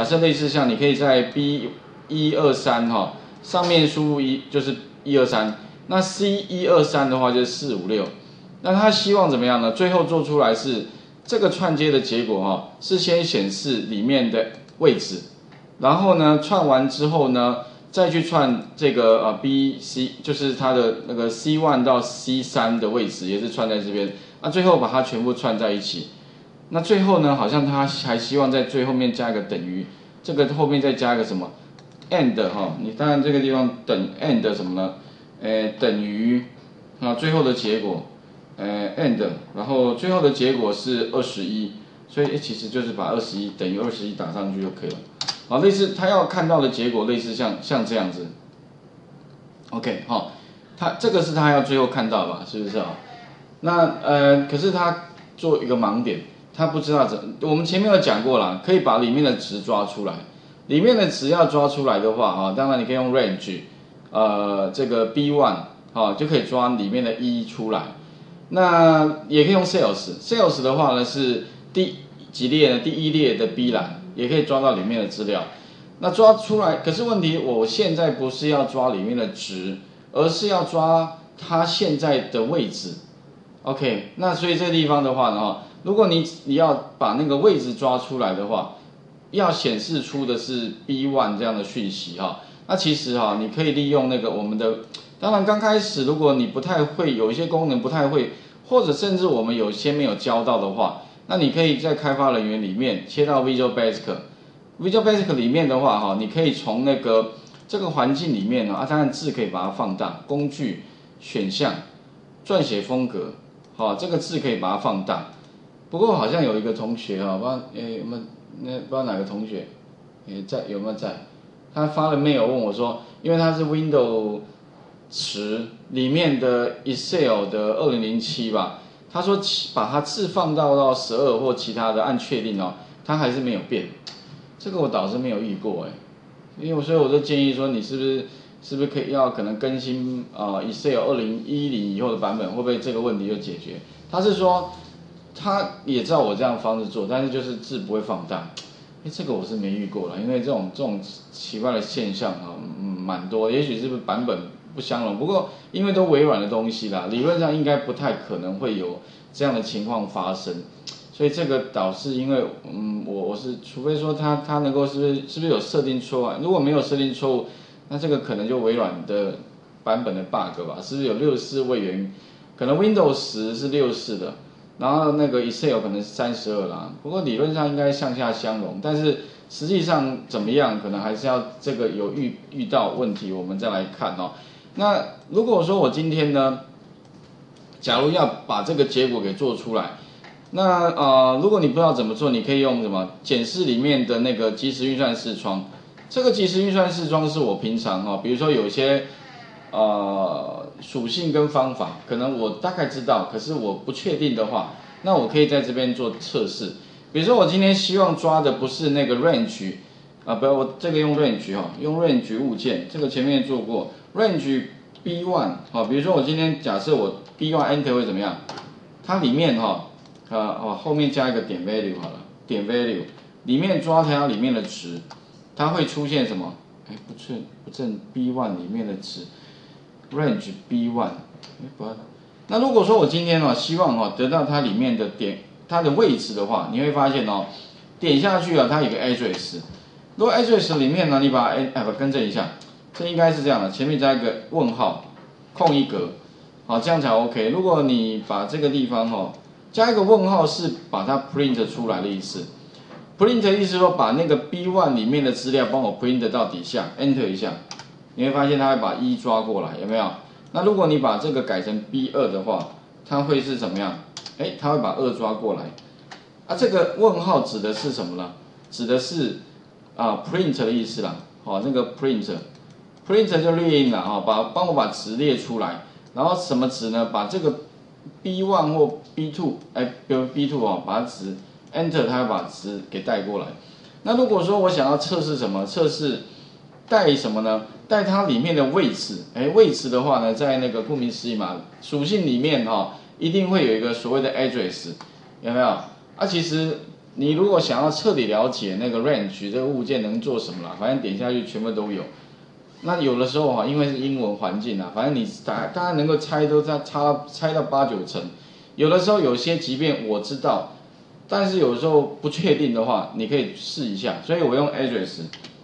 假设类似像你可以在 B123哈上面输入就是123，那 C123的话就是456，那他希望怎么样呢？最后做出来是这个串接的结果哈，是先显示里面的位置，然后呢串完之后呢，再去串这个BC， 就是它的那个 C1 到 C3 的位置也是串在这边，那最后把它全部串在一起。那最后呢，好像他还希望在最后面加一个等于，这个后面再加一个什么 and 哈，你当然这个地方等 and 什么呢？等于最后的结果and， 然后最后的结果是21，所以其实就是把21等于21打上去就可以了。好，类似他要看到的结果类似像这样子。OK 哈，他这个是他要最后看到吧，是不是啊？那可是他做一个盲点。他不知道我们前面有讲过啦，可以把里面的值抓出来。里面的值要抓出来的话，当然你可以用 range， 这个 B1， 就可以抓里面的1出来。那也可以用 sales 的话呢是第几列呢？第1列的 B 栏也可以抓到里面的资料。那抓出来，可是问题我现在不是要抓里面的值，而是要抓它现在的位置。OK， 那所以这个地方的话呢，如果你要把那个位置抓出来的话，要显示出的是 B1 这样的讯息哈。那其实你可以利用那个我们的，当然刚开始如果你不太会，有一些功能不太会，或者甚至我们有些没有教到的话，那你可以在开发人员里面切到 Visual Basic。Visual Basic 里面的话你可以从那个这个环境里面当然字可以把它放大，工具、选项、撰写风格。这个字可以把它放大，不过好像有一个同学不知道有没有不知道哪个同学有没有在，他发了 mail 问我说，因为他是 Windows 10里面的 Excel 的2007吧，他说把它字放到12或其他的按确定他还是没有变，这个我倒是没有遇过因为所以我就建议说你是不是可能更新Excel 2010以后的版本，会不会这个问题就解决？他是说他也知道我这样的方式做，但是就是字不会放大。这个我是没遇过了，因为这种奇怪的现象蛮多，也许是不是版本不相容，不过因为都微软的东西啦，理论上应该不太可能会有这样的情况发生。所以这个导致因为我是除非说他能够是不是有设定错误，如果没有设定错误。那这个可能就微软的版本的 bug 吧，是不是有64位元？可能 Windows 10是64的，然后那个 Excel 可能是32啦。不过理论上应该上下相容，但是实际上怎么样，可能还是要这个有遇到问题，我们再来看那如果说我今天呢，假如要把这个结果给做出来，那如果你不知道怎么做，你可以用什么检视里面的那个即时运算视窗。这个即时运算视窗是我平常比如说有些属性跟方法，可能我大概知道，可是我不确定的话，那我可以在这边做测试。比如说我今天希望抓的不是那个 range 不要我这个用 range 用 range 物件，这个前面做过 range B1 比如说我今天假设我 B1 enter 会怎么样？它里面后面加一个点 value 好了，点 value 里面抓它里面的值。它会出现什么？不正 B1 里面的值 range B1， 那如果说我今天希望得到它里面的它的位置的话，你会发现点下去它有个 address， 如果 address 里面你把它更正一下，这应该是这样的，前面加一个问号，空一格，这样才 OK。如果你把这个地方加一个问号，是把它 print 出来的意思。print 的意思说把那个 B1 里面的资料帮我 print 到底下 ，enter 一下，你会发现它会把1抓过来，有没有？那如果你把这个改成 B2 的话，它会是怎么样？它会把2抓过来。这个问号指的是什么呢？指的是print 的意思啦。那个 print 就列印了帮我把值列出来，然后什么值呢？把这个 B1 或 B2，比如 B2 把它值。Enter 它会把值给带过来。那如果说我想要测试什么？测试带什么呢？带它里面的位置。位置的话呢，在那个顾名思义嘛，属性里面一定会有一个所谓的 address， 有没有？其实你如果想要彻底了解那个 range 这个物件能做什么啦，反正点下去全部都有。那有的时候哈，因为是英文环境啊，反正你大家能够猜都猜到8、9成。有的时候有些即便我知道，但是有时候不确定的话，你可以试一下。所以我用 address，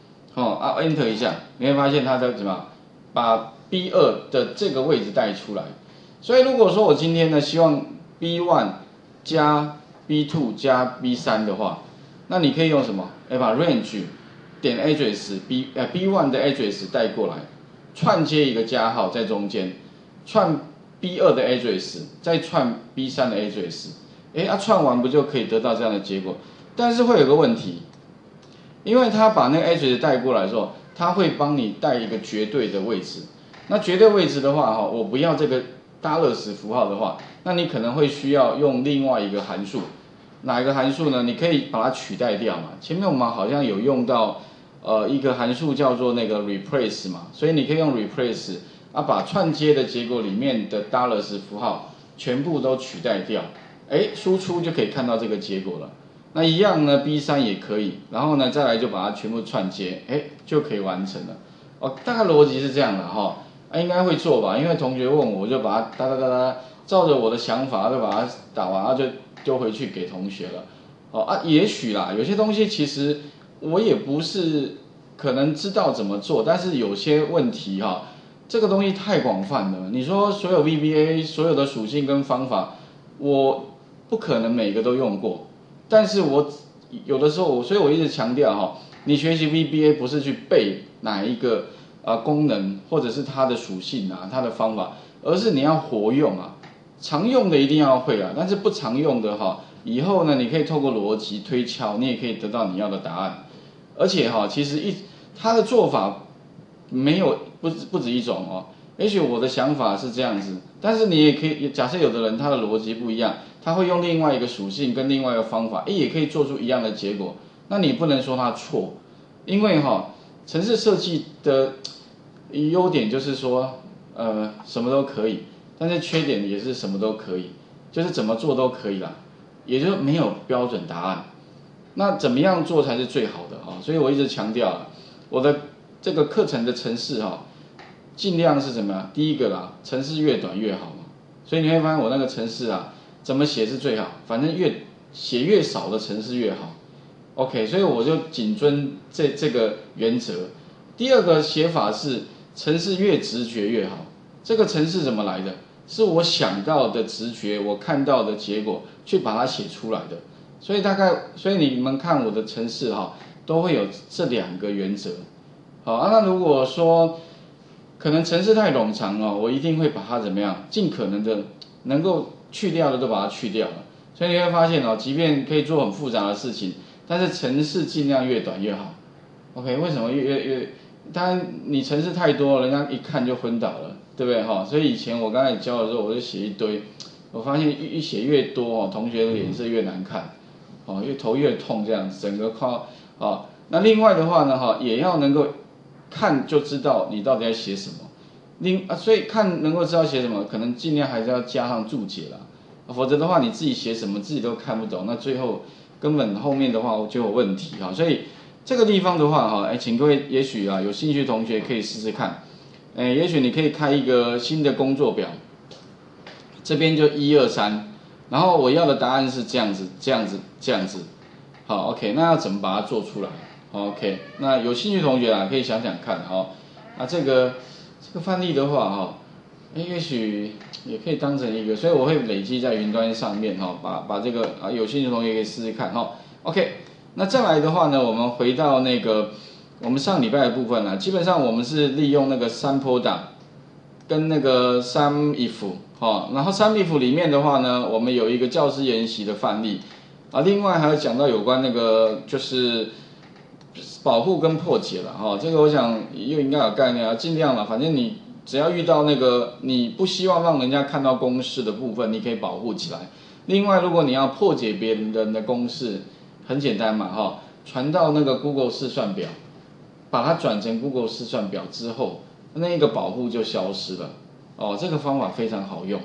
enter 一下，你会发现它在怎么把 B2 的这个位置带出来。所以如果说我今天呢希望 B1 加 B2 加 B3 的话，那你可以用什么？把 range 点 address B1 的 address 带过来，串接一个加号在中间，串 B2 的 address， 再串 B3 的 address， 串完不就可以得到这样的结果？但是会有个问题，因为他把那个 address 带过来的时候，他会帮你带一个绝对的位置。那绝对位置的话，我不要这个 dollars 符号的话，那你可能会需要用另外一个函数。哪一个函数呢？你可以把它取代掉嘛。前面我们好像有用到一个函数叫做那个 replace 嘛，所以你可以用 replace 把串接的结果里面的 dollars 符号全部都取代掉，输出就可以看到这个结果了。那一样呢 ，B3 也可以，然后呢再来就把它全部串接，就可以完成了。大概逻辑是这样的哈，应该会做吧？因为同学问我，我就把它哒，照着我的想法就把它打完，然后就丢回去给同学了。也许啦，有些东西其实我也不是可能知道怎么做，但是有些问题这个东西太广泛了。你说所有 VBA 所有的属性跟方法，我不可能每个都用过，但是我有的时候所以我一直强调你学习 VBA 不是去背哪一个功能或者是它的属性它的方法，而是你要活用常用的一定要会但是不常用的以后呢，你可以透过逻辑推敲，你也可以得到你要的答案。而且其实他的做法没有不止一种也许我的想法是这样子，但是你也可以假设有的人他的逻辑不一样，他会用另外一个属性跟另外一个方法，也可以做出一样的结果。那你不能说他错，因为程式设计的优点就是说什么都可以，但是缺点也是什么都可以，就是怎么做都可以啦，也就是没有标准答案。那怎么样做才是最好的所以我一直强调我的这个课程的程式尽量是怎么样？第一个啦，程式越短越好嘛。所以你会发现我那个程式怎么写是最好，反正写越少的程式越好。OK， 所以我就谨遵这个原则。第二个写法是程式越直觉越好。这个程式怎么来的？是我想到的直觉，我看到的结果，去把它写出来的。所以你们看我的程式都会有这2个原则。那如果说可能程式太冗长我一定会把它怎么样，尽可能的能够去掉的都把它去掉了。所以你会发现即便可以做很复杂的事情，但是程式尽量越短越好。OK， 为什么当然你程式太多，人家一看就昏倒了，对不对所以以前我刚才教的时候，我就写一堆，我发现一写越多同学的脸色越难看。越头越痛这样子，整个那另外的话呢也要能够看就知道你到底在写什么。所以看能够知道写什么，可能尽量还是要加上注解啦，否则的话你自己写什么自己都看不懂，那最后根本后面的话就有问题所以这个地方的话请各位也许有兴趣的同学可以试试看。也许你可以开一个新的工作表，这边就1、2、3。然后我要的答案是这样子，好 ，OK， 那要怎么把它做出来 ？OK， 那有兴趣的同学可以想想看那这个范例的话也许也可以当成一个，所以我会累积在云端上面把这个有兴趣的同学可以试试看OK， 那再来的话呢，我们回到那个我们上礼拜的部分基本上我们是利用那个sample dot跟那个 SUMIF。然后 SUMIF 里面的话呢，我们有一个教师研习的范例另外还有讲到有关那个就是保护跟破解了这个我想又应该有概念尽量了，反正你只要遇到那个你不希望让人家看到公式的部分，你可以保护起来。另外，如果你要破解别人的公式，很简单嘛传到那个 Google 试算表，把它转成 Google 试算表之后，那个保护就消失了。这个方法非常好用。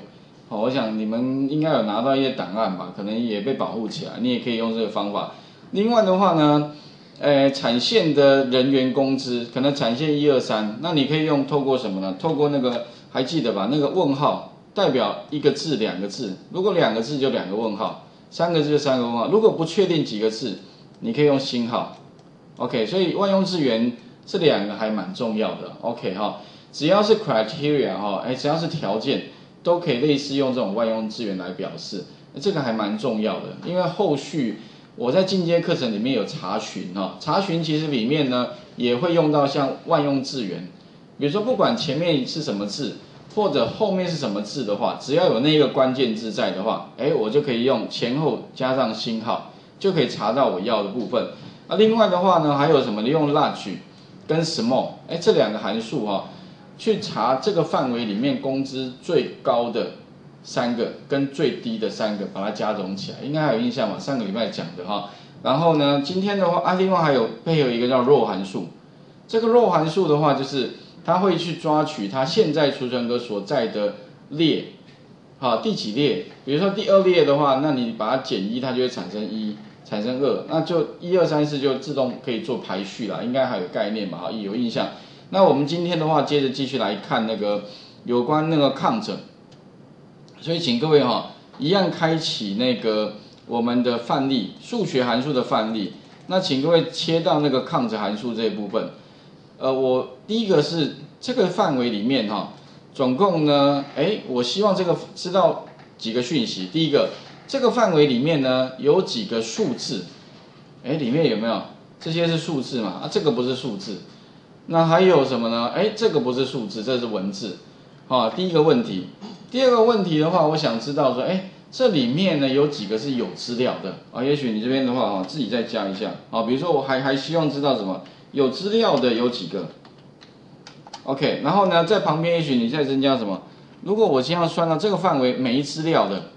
好，我想你们应该有拿到一些档案吧，可能也被保护起来，你也可以用这个方法。另外的话呢，产线的人员工资，可能产线1、2、3，那你可以透过什么呢？透过那个还记得吧？那个问号代表一个字、2个字，如果2个字就2个问号，3个字就3个问号。如果不确定几个字，你可以用星号。OK， 所以万用字源这2个还蛮重要的。OK 哈，只要是 criteria 哈，只要是条件。都可以类似用这种万用字源来表示，这个还蛮重要的，因为后续我在进阶课程里面有查询哈，查询其实里面呢也会用到像万用字源，比如说不管前面是什么字，或者后面是什么字的话，只要有那个关键字在的话，我就可以用前后加上星号，就可以查到我要的部分。另外的话呢，还有什么？你用 large 跟 small， 这2个函数哈。去查这个范围里面工资最高的3个跟最低的3个，把它加总起来，应该还有印象吧？上个礼拜讲的哈。然后呢，今天的话另外还有配合一个叫 row 函数。这个 row 函数的话，就是它会去抓取它现在储存格所在的列，好，第几列？比如说第2列的话，那你把它减1，它就会产生1，产生2，那就1、2、3、4就自动可以做排序了，应该还有概念吧？有印象。那我们今天的话，接着继续来看那个有关那个 count， 所以请各位一样开启那个我们的范例，数学函数的范例。那请各位切到那个 count 函数这一部分。我第一个是这个范围里面总共呢，我希望这个知道几个讯息。第一个，这个范围里面呢有几个数字，里面有没有？这些是数字嘛？这个不是数字。那还有什么呢？这个不是数字，这是文字。第一个问题。第二个问题的话，我想知道说，这里面呢有几个是有资料的也许你这边的话自己再加一下比如说我还希望知道什么有资料的有几个。OK， 然后呢在旁边也许你再增加什么？如果我先要算到这个范围没资料的，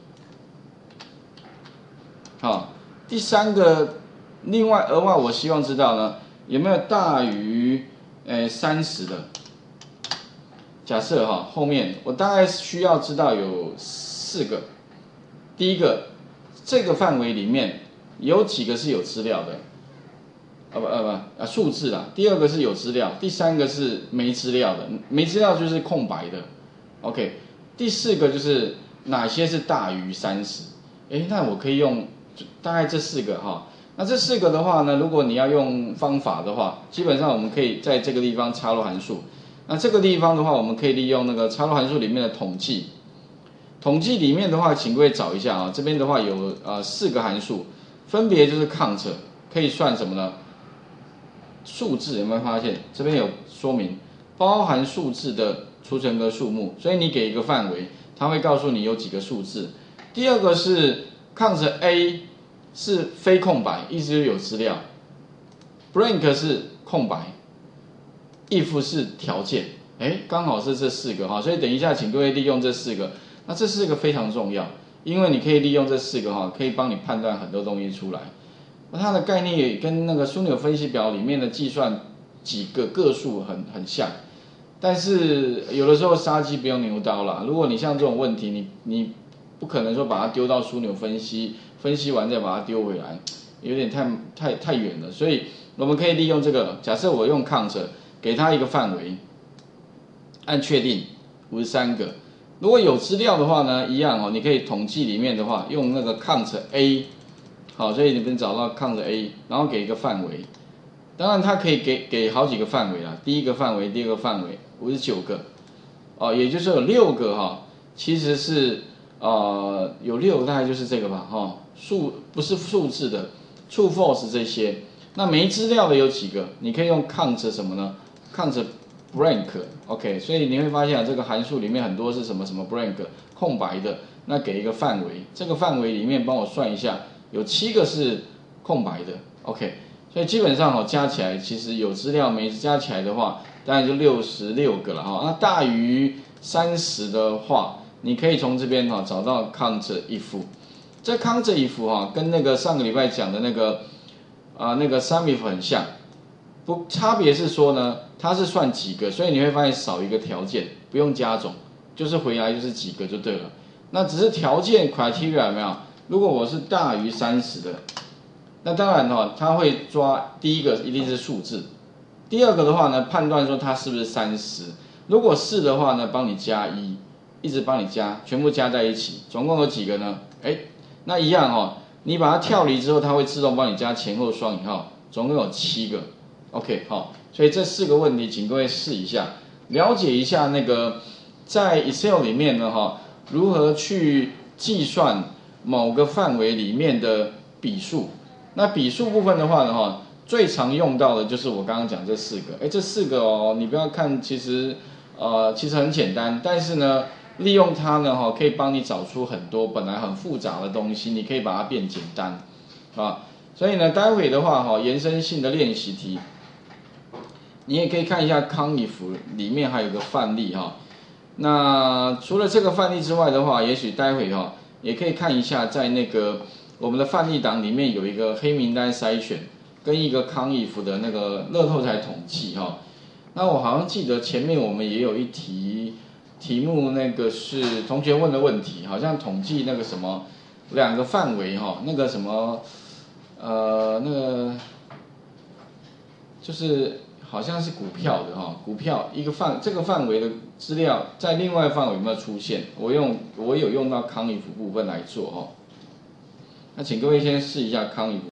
第3个，另外额外我希望知道呢有没有大于30的。假设后面我大概需要知道有4个。第一个，这个范围里面有几个是有资料的？数字啦。第2个是有资料，第3个是没资料的。没资料就是空白的。OK， 第4个就是哪些是大于30？那我可以用大概这4个那这4个的话呢，如果你要用方法的话，基本上我们可以在这个地方插入函数。那这个地方的话，我们可以利用那个插入函数里面的统计。统计里面的话，请各位找一下这边的话有4个函数，分别就是 count， 可以算什么呢？数字有没有发现？这边有说明，包含数字的储存格数目，所以你给一个范围，它会告诉你有几个数字。第2个是 count A 是非空白，意思就是有资料 ，blank 是空白 ，if 是条件，刚好是这4个所以等一下请各位利用这4个。那这4个非常重要，因为你可以利用这4个可以帮你判断很多东西出来。那它的概念也跟那个枢纽分析表里面的计算几个个数很像，但是有的时候杀鸡不用牛刀啦。如果你像这种问题，你不可能说把它丢到枢纽分析，分析完再把它丢回来，有点太远了。所以我们可以利用这个，假设我用 count 给它一个范围，按确定53个。如果有资料的话呢，一样你可以统计里面的话，用那个 count A， 所以你们找到 count A， 然后给一个范围。当然它可以给好几个范围啦，第1个范围，第2个范围，59个，也就是有6个其实是有6个大概就是这个吧不是数字的 ，true false 这些。那没资料的有几个？你可以用 count 什么呢 ？count blank，OK， 所以你会发现这个函数里面很多是什么 blank 空白的，那给一个范围，这个范围里面帮我算一下，有7个是空白的 ，OK， 所以基本上加起来其实有资料没加起来的话，大概就66个了那大于30的话，你可以从这边找到 count if， 这 count if 跟那个上个礼拜讲的那个sum if 很像。差别是说呢，它是算几个，所以你会发现少一个条件，不用加总，就是回来就是几个就对了。 那只是条件 criteria 有没有？如果我是大于30的，那当然它会抓第一个一定是数字，第二个的话呢，判断说它是不是30，如果是的话呢，帮你加1，一直帮你加，全部加在一起，总共有几个呢？那一样你把它跳离之后，它会自动帮你加前后双引号，总共有7个。OK 所以这4个问题，请各位试一下，了解一下那个在 Excel 里面呢如何去计算某个范围里面的笔数。那笔数部分的话呢最常用到的就是我刚刚讲这4个。这4个你不要看，其实很简单，但是呢，利用它呢可以帮你找出很多本来很复杂的东西，你可以把它变简单所以呢，待会的话延伸性的练习题，你也可以看一下康if里面还有个范例那除了这个范例之外的话，也许待会也可以看一下，在那个我们的范例档里面有一个黑名单筛选，跟一个康if的那个乐透彩统计那我好像记得前面我们也有一题目，那个是同学问的问题，好像统计那个什么2个范围那个什么那个就是好像是股票的股票这个范围的资料在另外范围有没有出现？我有用到康if部分来做那请各位先试一下康if。